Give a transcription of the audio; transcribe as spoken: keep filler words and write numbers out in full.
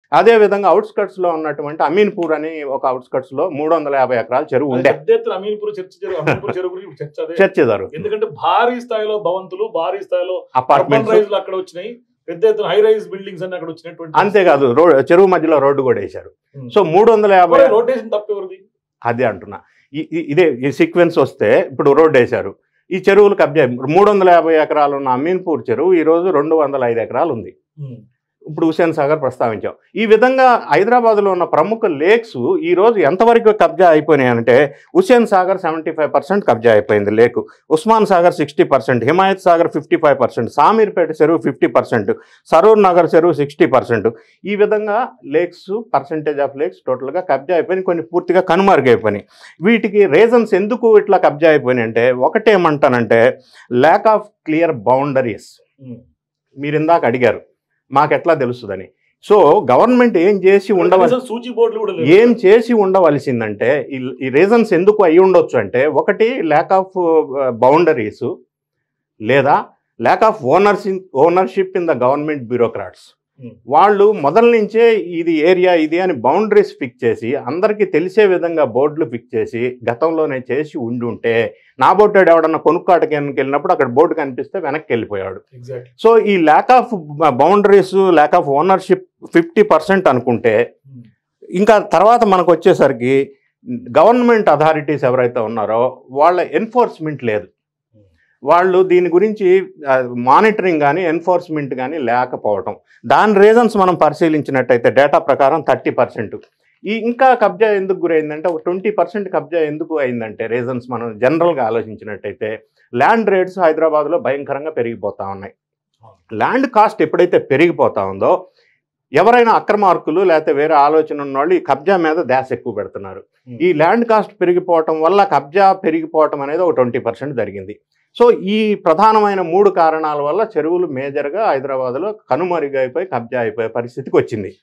అదే విధంగా అవుట్స్కట్స్ లో ఉన్నటువంటి అమీన్పూర్ అని ఒక అవుట్స్కట్స్ లో మూడు వందల యాభై ఎకరాల చెరువు ఉండే. అమీన్పూర్ చర్చ అమీన్పూర్ చెరువు గురించి చర్చ చర్చ జరుగుతుంది. ఎందుకంటే భారీ స్థాయిలో భవంతులు, భారీ స్థాయిలో అపార్ట్మెంట్స్ అక్కడ వచ్చినాయి, పెద్ద ఎత్తున హై రైజ్ బిల్డింగ్స్ అన్ని అక్కడ వచ్చినటువంటి. అంతేకాదు రోడ్ చెరువు మధ్యలో రోడ్డు కూడా వేశారు. సో మూడు వందల యాభై రోడ్ వేసిన తప్పు ఎవరిది? అదే అంటున్నా. ఇదే ఈ సీక్వెన్స్ వస్తే ఇప్పుడు రోడ్డు వేశారు, ఈ చెరువులు కబ్జా. మూడు వందల యాభై ఎకరాలు ఉన్న అమీన్పూర్ చెరువు ఈ రోజు రెండు వందల ఐదు ఎకరాలు ఉంది. ఇప్పుడు హుస్సేన్ సాగర్ ప్రస్తావించాం. ఈ విధంగా హైదరాబాద్లో ఉన్న ప్రముఖ లేక్స్ ఈ రోజు ఎంతవరకు కబ్జా అయిపోయినాయి అంటే, Hussain Sagar seventy five percent కబ్జా అయిపోయింది లేకు, Osman Sagar sixty percent, Himayat Sagar fifty five percent, Shamirpet చెరువు ఫిఫ్టీ పర్సెంట్, సరూర్ నగర్ చెరువు సిక్స్టీ పర్సెంట్. ఈ విధంగా లేక్స్ పర్సెంటేజ్ ఆఫ్ లేక్స్ టోటల్గా కబ్జా అయిపోయినాయి, కొన్ని పూర్తిగా కనుమరుగైపోయినాయి. వీటికి రీజన్స్ ఎందుకు ఇట్లా కబ్జా అయిపోయినాయి అంటే, ఒకటేమంటానంటే ల్యాక్ ఆఫ్ క్లియర్ బౌండరీస్. మీరు ఇందాక అడిగారు మాకెట్లా తెలుస్తుందని. సో గవర్నమెంట్ ఏం చేసి ఉండవలసి ఏం చేసి ఉండవలసిందంటే, ఈ రీజన్స్ ఎందుకు అయి ఉండొచ్చు అంటే, ఒకటి ల్యాక్ ఆఫ్ బౌండరీస్, లేదా lack of ownership ownership in the government bureaucrats. వాళ్ళు మొదల నుంచే ఇది ఏరియా ఇది అని బౌండరీస్ ఫిక్స్ చేసి అందరికీ తెలిసే విధంగా బోర్డులు ఫిక్స్ చేసి గతంలోనే చేసి ఉండుంటే, నా బోర్డు ఎవడన్నా కొనుక్కాటకి వెళ్ళినప్పుడు అక్కడ బోర్డు కనిపిస్తే వెనక్కి వెళ్ళిపోయాడు. సో ఈ lack of boundaries, lack of ownership fifty percent అనుకుంటే, ఇంకా తర్వాత మనకు వచ్చేసరికి గవర్నమెంట్ అథారిటీస్ ఎవరైతే ఉన్నారో వాళ్ళ ఎన్ఫోర్స్మెంట్ లేదు. వాళ్ళు దీని గురించి మానిటరింగ్ కానీ ఎన్ఫోర్స్మెంట్ కానీ లేకపోవటం, దాని రీజన్స్ మనం పరిశీలించినట్టయితే డేటా ప్రకారం థర్టీ పర్సెంట్. ఈ ఇంకా కబ్జా ఎందుకు గురైందంటే, ఒక ట్వంటీ పర్సెంట్ కబ్జా ఎందుకు అయిందంటే రీజన్స్ మనం జనరల్గా ఆలోచించినట్టయితే, ల్యాండ్ రేట్స్ హైదరాబాద్లో భయంకరంగా పెరిగిపోతూ ఉన్నాయి. ల్యాండ్ కాస్ట్ ఎప్పుడైతే పెరిగిపోతా ఉందో, ఎవరైనా అక్రమార్కులు లేకపోతే వేరే ఆలోచన ఉన్న వాళ్ళు ఈ కబ్జా మీద ధ్యాస ఎక్కువ పెడుతున్నారు. ఈ ల్యాండ్ కాస్ట్ పెరిగిపోవటం వల్ల కబ్జా పెరిగిపోవటం అనేది ఒక ట్వంటీ పర్సెంట్ జరిగింది. సో ఈ ప్రధానమైన మూడు కారణాల వల్ల చెరువులు మేజర్గా హైదరాబాద్లో కనుమరుగైపోయి కబ్జా అయిపోయే పరిస్థితికి వచ్చింది.